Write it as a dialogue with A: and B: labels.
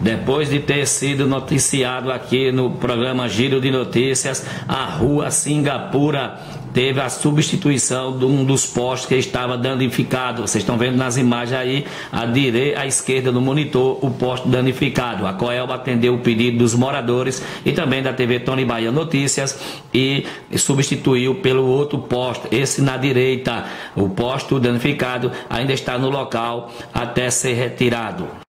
A: Depois de ter sido noticiado aqui no programa Giro de Notícias, a rua Singapura teve a substituição de um dos postes que estava danificado. Vocês estão vendo nas imagens aí, à esquerda no monitor, o poste danificado. A Coelba atendeu o pedido dos moradores e também da TV Tony Bahia Notícias e substituiu pelo outro poste. Esse na direita, o poste danificado ainda está no local até ser retirado.